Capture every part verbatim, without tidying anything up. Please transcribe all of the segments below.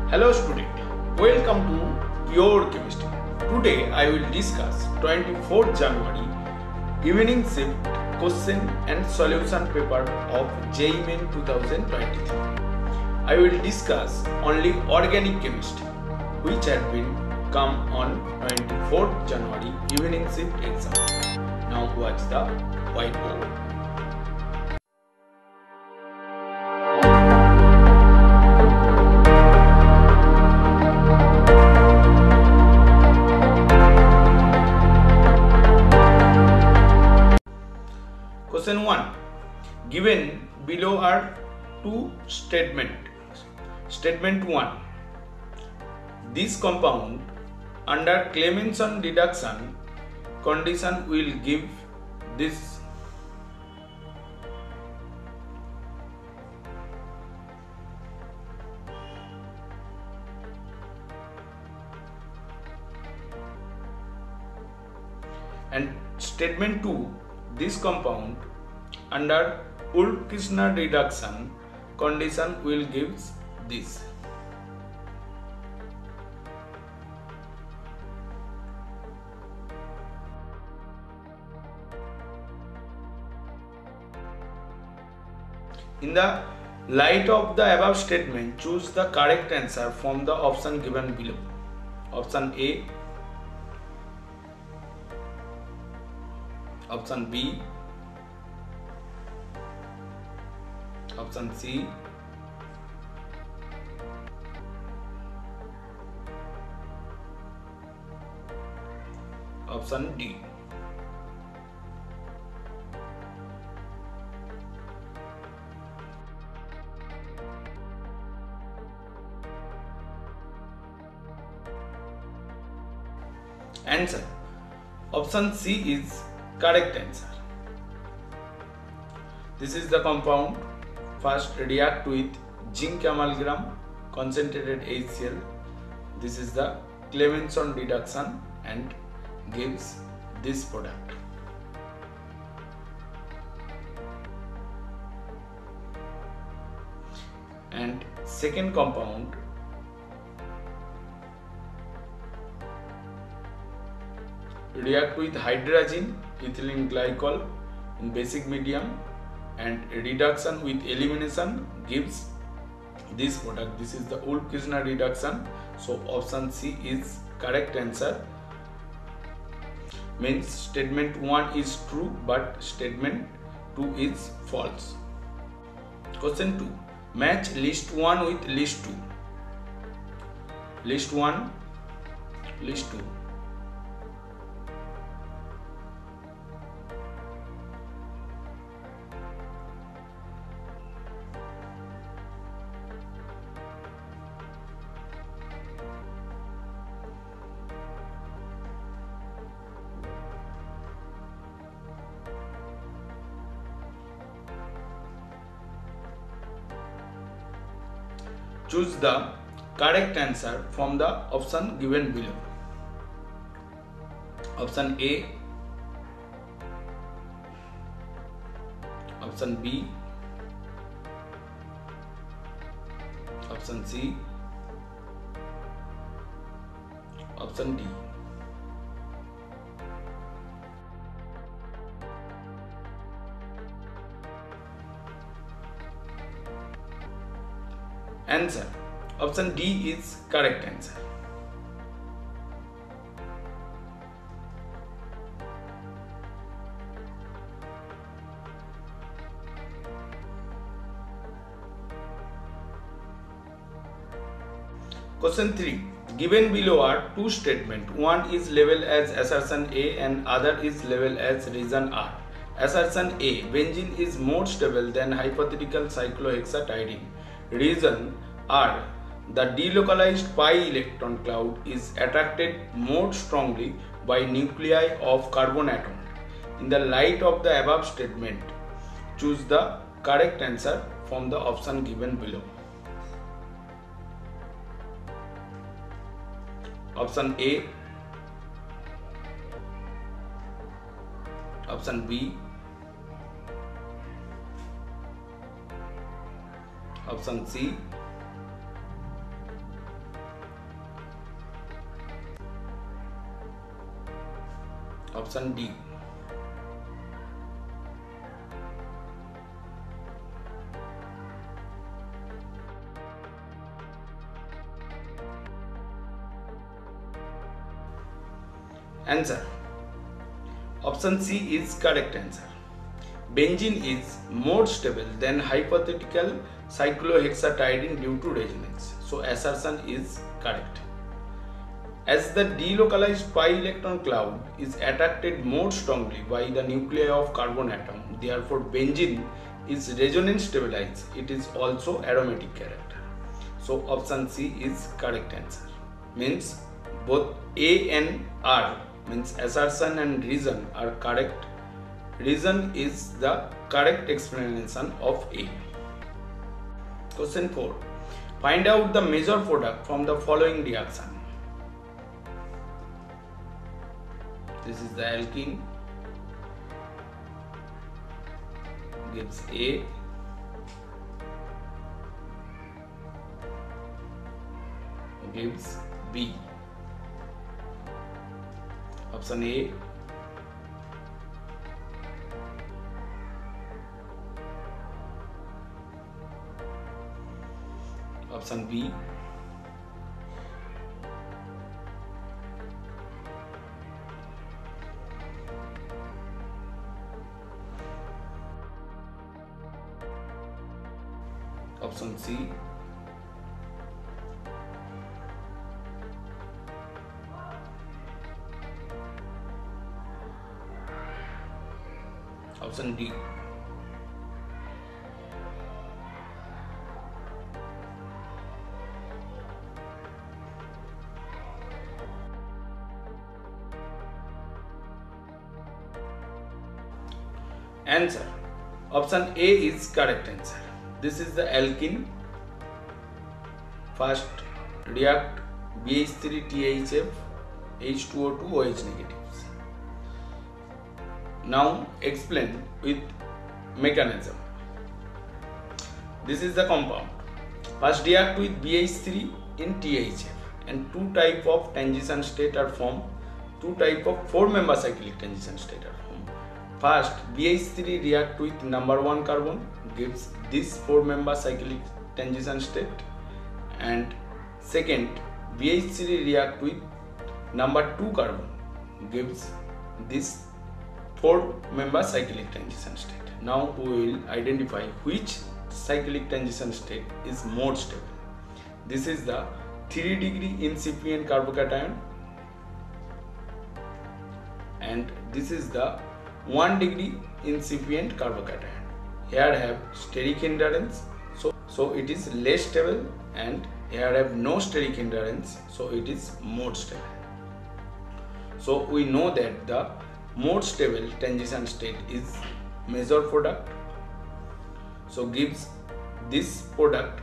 Hello student, welcome to your chemistry. Today I will discuss twenty-fourth January evening shift question and solution paper of J E E Main twenty twenty-three. I will discuss only organic chemistry which had been come on twenty-fourth January evening shift exam. Now watch the whiteboard. Question one. Given below are two statements. Statement one. This compound under Clemmenson reduction condition will give this. And statement two. This compound under Ulf-Kishner reduction condition will give this. In the light of the above statement, choose the correct answer from the option given below. Option A, option B, option C, option D. Answer. Option C is correct answer. This is the compound. First react with zinc amalgam concentrated HCl. This is the Clemmenson reduction and gives this product. And second compound react with hydrazine ethylene glycol in basic medium and reduction with elimination gives this product. This is the Ulf-Kishner reduction. So option C is correct answer. Means statement one is true but statement two is false. Question two. Match list one with list two. List one, list two. Choose the correct answer from the option given below. Option A, option B, option C, option D. Answer. Option D is correct answer. Question three. Given below are two statements. One is labeled as assertion A and other is labeled as reason R. Assertion A. Benzene is more stable than hypothetical cyclohexatriene. Reason R. The delocalized pi electron cloud is attracted more strongly by nuclei of carbon atom. In the light of the above statement, choose the correct answer from the option given below. Option A, option B, option C, Option D. Answer. Option C is correct answer. Benzene is more stable than hypothetical cyclohexatriene due to resonance. So assertion is correct. As the delocalized pi electron cloud is attracted more strongly by the nuclei of carbon atom, therefore benzene is resonance stabilized. It is also aromatic character. So option C is correct answer. Means both A and R, means assertion and reason, are correct. Reason is the correct explanation of A. Question four. Find out the major product from the following reaction. This is the alkene, gives A, gives B. Option A. Option B. Option C. Option D. Answer. Option A is correct answer. This is the alkene. First react B H three T H F H two O two OH negatives. Now explain with mechanism. This is the compound. First react with B H three in T H F, and two type of transition state are formed. Two type of four member cyclic transition state are formed. First B H three react with number one carbon, gives this four member cyclic transition state, and second B H three react with number two carbon, gives this four member cyclic transition state. Now we will identify which cyclic transition state is more stable. This is the three degree incipient carbocation, and this is the one degree incipient carbocation. Here have steric hindrance, so so it is less stable, and here have no steric hindrance, so it is more stable. So we know that the more stable transition state is major product, so gives this product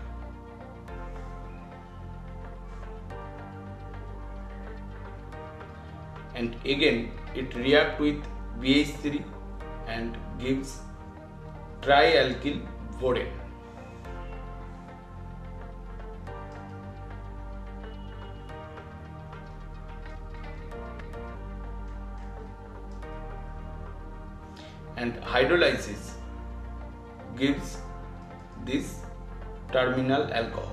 and again it react with B H three and gives trialkyl borane. And hydrolysis gives this terminal alcohol.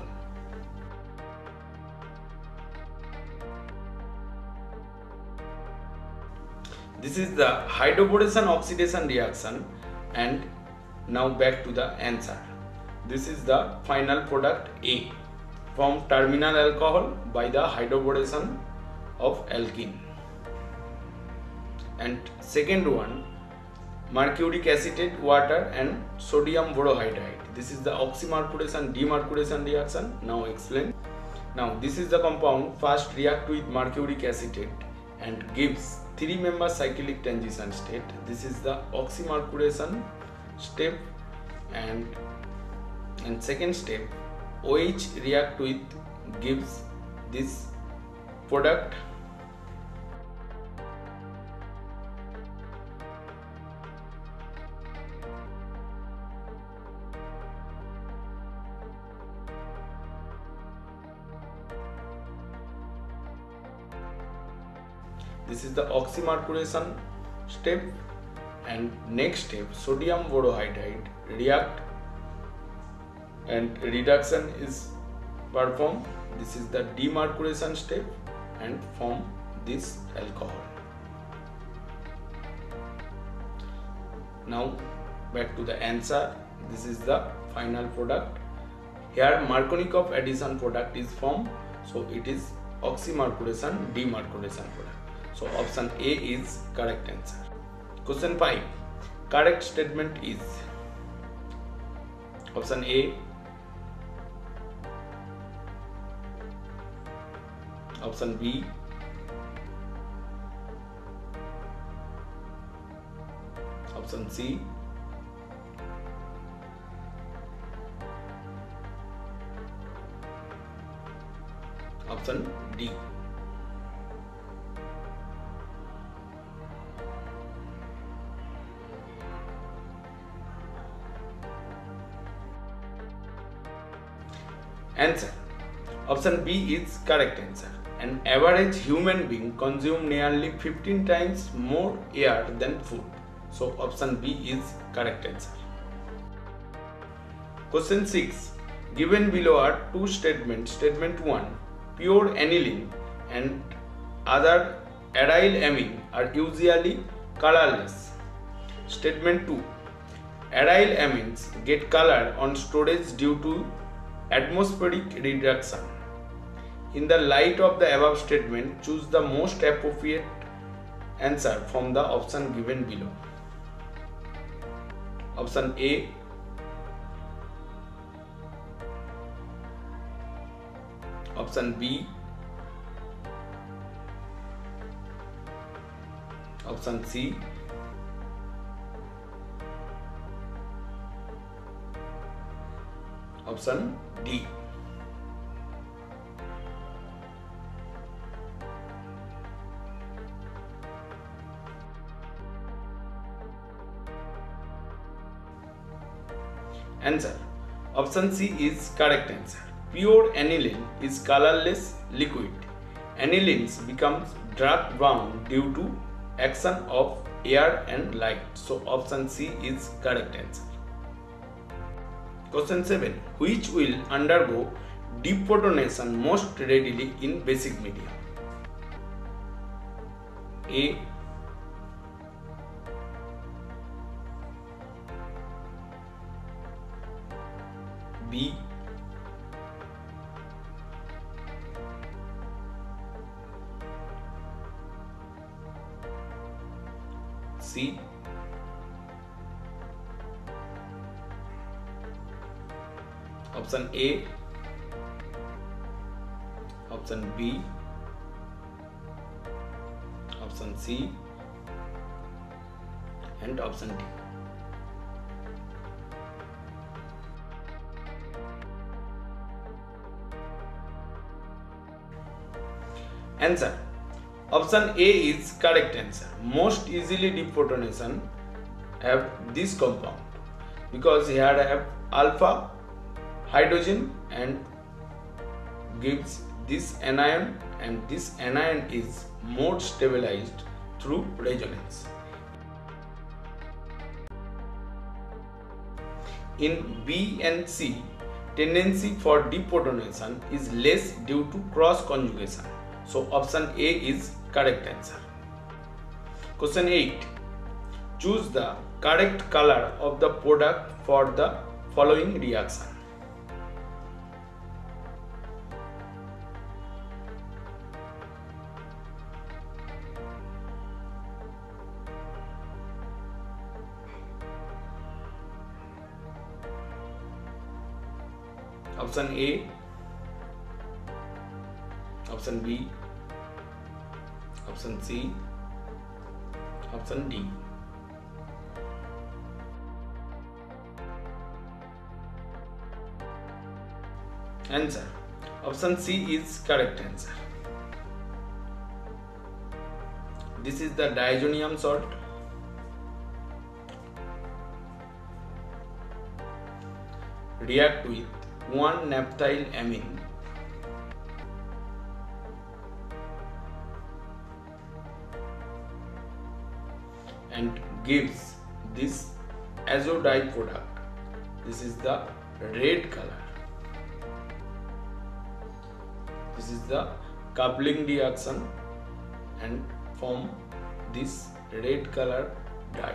This is the hydroboration oxidation reaction, and now back to the answer. This is the final product A from terminal alcohol by the hydroboration of alkene. And second one, mercuric acetate water and sodium borohydride. This is the oxymercuration demercuration reaction. Now explain. Now this is the compound first react with mercuric acetate and gives three member cyclic transition state. This is the oxymercuration step, and and second step OH react with gives this product This is the oxymercuration step, and next step sodium borohydride react and reduction is performed. This is the demercuration step and form this alcohol. Now back to the answer. This is the final product. Here Markovnikov addition product is formed, so it is oxymercuration demercuration product. So option A is correct answer. Question five. Correct statement is option A, option B, option C, option D. Answer. Option B is correct answer. An average human being consumes nearly fifteen times more air than food. So option B is correct answer. Question six. Given below are two statements. Statement one. Pure aniline and other arylamine are usually colourless. Statement two. Arylamines get color on storage due to atmospheric reduction. In the light of the above statement, choose the most appropriate answer from the option given below. Option A, option B, option C, option D. Answer. Option C is correct answer. Pure aniline is colorless liquid. Anilines becomes dark brown due to action of air and light. So option C is correct answer. Question seven. Which will undergo deprotonation most readily in basic media? A, B, C, option A, option B, option C, and option D. Answer. Option A is correct answer. Most easily deprotonation have this compound because here I have alpha hydrogen and gives this anion, and this anion is more stabilized through resonance. In B and C, tendency for deprotonation is less due to cross conjugation. So option A is correct answer. Question eight. Choose the correct color of the product for the following reaction. Option A, option B, option C, option D. Answer. Option C is correct answer. This is the diazonium salt. React with one naphthylamine and gives this azodide product. This is the red color. This is the coupling reaction and form this red color dye.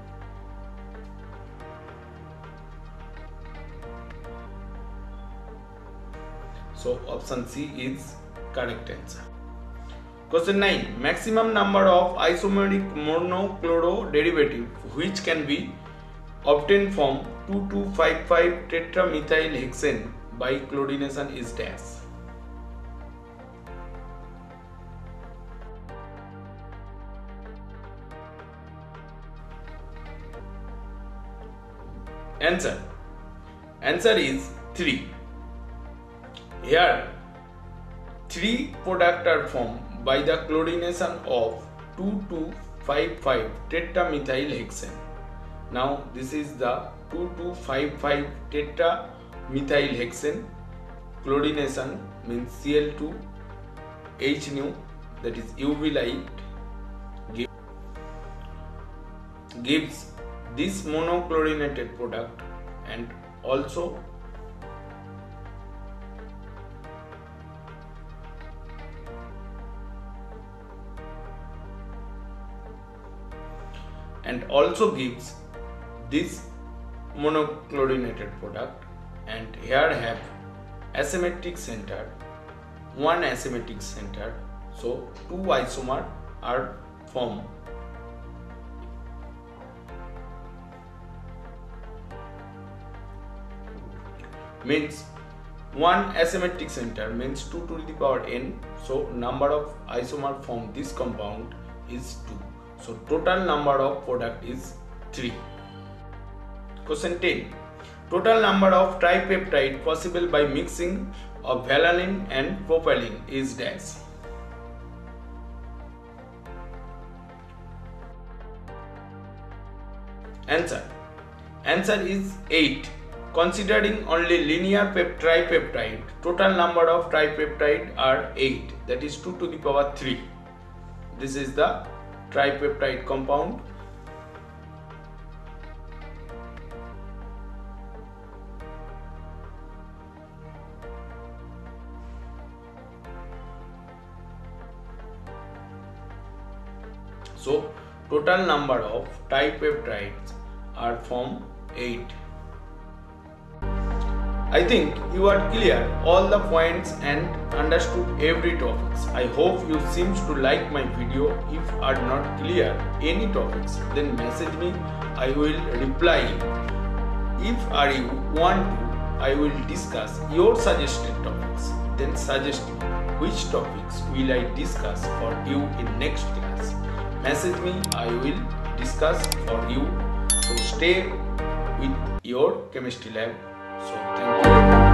So option C is correct answer. Question nine. Maximum number of isomeric monochloro derivative which can be obtained from two two five five tetramethylhexane by chlorination is dash. Answer. Answer is three. Here three products are formed by the chlorination of two two five five tetramethylhexane. Now this is the two two five five tetramethylhexane. Chlorination means C L two H nu, that is U V light, gives this monochlorinated product, and also and also gives this monochlorinated product, and here have asymmetric center, one asymmetric center, so two isomers are formed. Means one asymmetric center means two to the power n, so number of isomers from this compound is two. So total number of product is three. Question ten. Total number of tripeptide possible by mixing of valine and proline is dash. Answer. Answer is eight. Considering only linear tripeptide, total number of tripeptide are eight, that is two to the power three. This is the tripeptide compound. So total number of tripeptides are from eight. I think you are clear all the points and understood every topics. I hope you seems to like my video. If are not clear any topics, then message me, I will reply. If are you want to, I will discuss your suggested topics. Then suggest me which topics will I discuss for you in next class. Message me, I will discuss for you. So stay with your chemistry lab. So thank you.